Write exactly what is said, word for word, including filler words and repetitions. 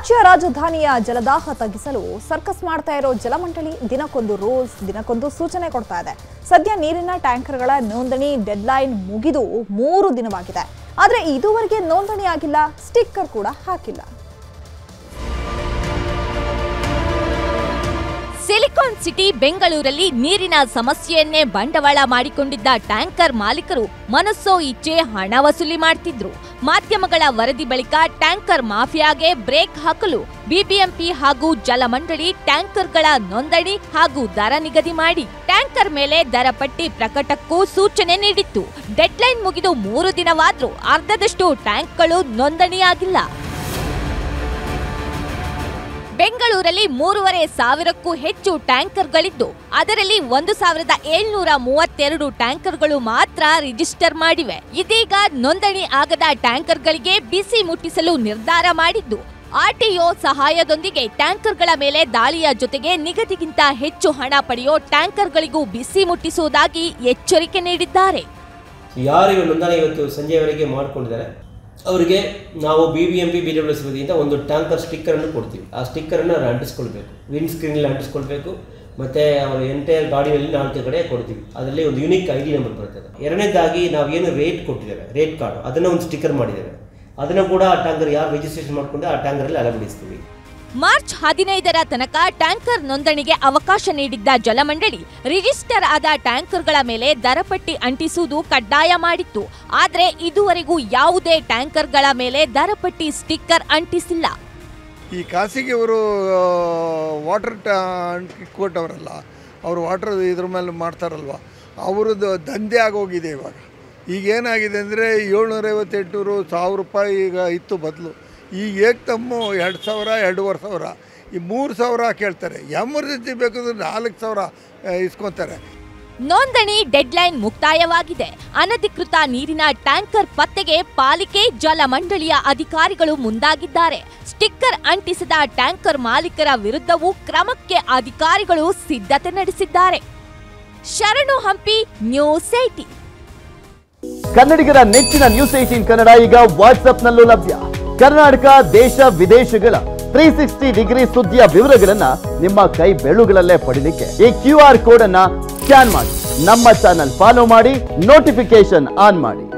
ರಾಜ್ಯ ರಾಜಧಾನಿಯ ಜಲದಾಹ ತಗ್ಗಿಸಲು ಸರ್ಕಸ್ ಮಾಡ್ತಾ ಇರೋ ಜಲಮಂಡಳಿ ದಿನಕ್ಕೊಂದು ರೂಲ್ಸ್ ದಿನಕ್ಕೊಂದು ಸೂಚನೆ ಕೊಡ್ತಾ ಇದೆ. ಸದ್ಯ ನೀರಿನ ಟ್ಯಾಂಕರ್ಗಳ ನೋಂದಣಿ ಡೆಡ್ಲೈನ್ ಮುಗಿದು ಮೂರು ದಿನವಾಗಿದೆ. ಆದರೆ ಇದುವರೆಗೆ ನೋಂದಣಿ ಆಗಿಲ್ಲ, ಸ್ಟಿಕ್ಕರ್ ಕೂಡ ಹಾಕಿಲ್ಲ. ಸಿಲಿಕಾನ್ ಸಿಟಿ ಬೆಂಗಳೂರಲ್ಲಿ ನೀರಿನ ಸಮಸ್ಯೆಯನ್ನೇ ಬಂಡವಾಳ ಮಾಡಿಕೊಂಡಿದ್ದ ಟ್ಯಾಂಕರ್ ಮಾಲೀಕರು ಮನಸ್ಸೋ ಇಚ್ಛೆ ಹಣ ವಸೂಲಿ ಮಾಡ್ತಿದ್ರು. ಮಾಧ್ಯಮಗಳ ವರದಿ ಬಳಿಕ ಟ್ಯಾಂಕರ್ ಮಾಫಿಯಾಗೆ ಬ್ರೇಕ್ ಹಾಕಲು ಬಿಬಿಎಂಪಿ ಹಾಗೂ ಜಲಮಂಡಳಿ ಟ್ಯಾಂಕರ್ಗಳ ನೋಂದಣಿ ಹಾಗೂ ದರ ನಿಗದಿ ಮಾಡಿ ಟ್ಯಾಂಕರ್ ಮೇಲೆ ದರ ಪಟ್ಟಿ ಪ್ರಕಟಕ್ಕೂ ಸೂಚನೆ ನೀಡಿತ್ತು. ಡೆಡ್ಲೈನ್ ಮುಗಿದು ಮೂರು ದಿನವಾದ್ರೂ ಅರ್ಧದಷ್ಟು ಟ್ಯಾಂಕ್ಗಳು ನೋಂದಣಿಯಾಗಿಲ್ಲ. ಬೆಂಗಳೂರಲ್ಲಿ ಮೂರುವರೆ ಸಾವಿರಕ್ಕೂ ಹೆಚ್ಚು ಟ್ಯಾಂಕರ್ಗಳಿದ್ದು ಅದರಲ್ಲಿ ಒಂದು ಸಾವಿರದ ಏಳ್ನೂರ ಮೂವತ್ತೆರಡು ಟ್ಯಾಂಕರ್ಗಳು ಮಾತ್ರ ರಿಜಿಸ್ಟರ್ ಮಾಡಿವೆ. ಇದೀಗ ನೋಂದಣಿ ಆಗದ ಟ್ಯಾಂಕರ್ಗಳಿಗೆ ಬಿಸಿ ಮುಟ್ಟಿಸಲು ನಿರ್ಧಾರ ಮಾಡಿದ್ದು ಆರ್ಟಿಒ ಸಹಾಯದೊಂದಿಗೆ ಟ್ಯಾಂಕರ್ಗಳ ಮೇಲೆ ದಾಳಿಯ ಜೊತೆಗೆ ನಿಗದಿಗಿಂತ ಹೆಚ್ಚು ಹಣ ಪಡೆಯೋ ಟ್ಯಾಂಕರ್ಗಳಿಗೂ ಬಿಸಿ ಮುಟ್ಟಿಸುವುದಾಗಿ ಎಚ್ಚರಿಕೆ ನೀಡಿದ್ದಾರೆ. ಯಾರು ನೋಂದಣಿ ಇವತ್ತು ಸಂಜೆವರೆಗೆ ಮಾಡಿಕೊಂಡಿದ್ದಾರೆ ಅವರಿಗೆ ನಾವು B B M P B W S ವತಿಯಿಂದ ಒಂದು ಟ್ಯಾಂಕರ್ ಸ್ಟಿಕ್ಕರನ್ನು ಕೊಡ್ತೀವಿ. ಆ ಸ್ಟಿಕ್ಕರನ್ನು ಅಂಟಿಸ್ಕೊಳ್ಬೇಕು, ವಿಂಡ್ ಸ್ಕ್ರೀನಲ್ಲಿ ಅಂಟಿಸ್ಕೊಳ್ಬೇಕು. ಮತ್ತು ಅವರು ಎಂಟೈರ್ ಗಾಡಿಯಲ್ಲಿ ನಾಲ್ಕು ಕಡೆ ಕೊಡ್ತೀವಿ. ಅದರಲ್ಲಿ ಒಂದು ಯುನಿಕ್ ಐ ಡಿ ನಂಬರ್ ಬರ್ತದೆ. ಎರಡನೇದಾಗಿ ನಾವು ಏನು ರೇಟ್ ಕೊಟ್ಟಿದ್ದೇವೆ, ರೇಟ್ ಕಾರ್ಡು, ಅದನ್ನು ಒಂದು ಸ್ಟಿಕ್ಕರ್ ಮಾಡಿದ್ದೇವೆ. ಅದನ್ನು ಕೂಡ ಆ ಟ್ಯಾಂಕರ್ ಯಾರು ರಿಜಿಸ್ಟ್ರೇಷನ್ ಮಾಡಿಕೊಂಡು ಆ ಟ್ಯಾಂಕರಲ್ಲಿ ಅಳವಡಿಸ್ತೀವಿ. ಮಾರ್ಚ್ ಹದಿನೈದರ ತನಕ ಟ್ಯಾಂಕರ್ ನೋಂದಣಿಗೆ ಅವಕಾಶ ನೀಡಿದ್ದ ಜಲಮಂಡಳಿ ರಿಜಿಸ್ಟರ್ ಆದ ಟ್ಯಾಂಕರ್ಗಳ ಮೇಲೆ ದರಪಟ್ಟಿ ಅಂಟಿಸುವುದು ಕಡ್ಡಾಯ ಮಾಡಿತ್ತು. ಆದರೆ ಇದುವರೆಗೂ ಯಾವುದೇ ಟ್ಯಾಂಕರ್ಗಳ ಮೇಲೆ ದರಪಟ್ಟಿ ಸ್ಟಿಕ್ಕರ್ ಅಂಟಿಸಿಲ್ಲ. ಈ ಖಾಸಗಿಯವರು ವಾಟರ್ ಕೊಟ್ಟವರಲ್ಲ, ಅವರು ವಾಟರ್ ಇದ್ರ ಮೇಲೆ ಮಾಡ್ತಾರಲ್ವ, ಅವ್ರದ್ದು ದಂಧೆ ಆಗೋಗಿದೆ. ಇವಾಗ ಈಗೇನಾಗಿದೆ ಅಂದರೆ ಏಳ್ನೂರೈವತ್ತು ಎಂಟುನೂರು ಸಾವಿರ ರೂಪಾಯಿ ಈಗ ಇತ್ತು ಬದಲು. ಈಗ ಏಕ್ತಮ್ಮು ಎರಡು ಸಾವಿರ ಎರಡೂವರೆ ಸಾವಿರ ಈ ಮೂರು ಸಾವಿರ ಕೇಳ್ತಾರೆ. ಎಮರ್ಜೆನ್ಸಿ ಬೇಕಂದ್ರೆ ನಾಲ್ಕು ಸಾವಿರ ಇಸ್ಕೊತಾರೆ. ನೋಂದಣಿ ಡೆಡ್ಲೈನ್ ಮುಕ್ತಾಯವಾಗಿದೆ. ಅನಧಿಕೃತ ನೀರಿನ ಟ್ಯಾಂಕರ್ ಪತ್ತೆಗೆ ಪಾಲಿಕೆ ಜಲಮಂಡಳಿಯ ಅಧಿಕಾರಿಗಳು ಮುಂದಾಗಿದ್ದಾರೆ. ಸ್ಟಿಕ್ಕರ್ ಅಂಟಿಸಿದ ಟ್ಯಾಂಕರ್ ಮಾಲೀಕರ ವಿರುದ್ಧವೂ ಕ್ರಮಕ್ಕೆ ಅಧಿಕಾರಿಗಳು ಸಿದ್ಧತೆ ನಡೆಸಿದ್ದಾರೆ. ಶರಣು ಹಂಪಿ, ನ್ಯೂಸ್ ಏಟೀನ್. ಕನ್ನಡಿಗರ ನೆಚ್ಚಿನ ನ್ಯೂಸ್ ಏಟೀನ್ ಕನ್ನಡ ಈಗ ವಾಟ್ಸ್ಆಪ್ನಲ್ಲೂ ಲಭ್ಯ. ಕರ್ನಾಟಕ, ದೇಶ ವಿದೇಶಗಳ ತ್ರೀ ಸಿಕ್ಸ್ಟಿ ಡಿಗ್ರಿ ಸುದ್ದಿಯ ವಿವರಗಳನ್ನ ನಿಮ್ಮ ಕೈ ಬೆರಳುಗಳಲ್ಲೇ ಪಡಿಲಿಕ್ಕೆ ಈ ಕ್ಯೂ ಆರ್ ಕೋಡ್ ಅನ್ನ ಸ್ಕ್ಯಾನ್ ಮಾಡಿ ನಮ್ಮ ಚಾನಲ್ ಫಾಲೋ ಮಾಡಿ, ನೋಟಿಫಿಕೇಶನ್ ಆನ್ ಮಾಡಿ.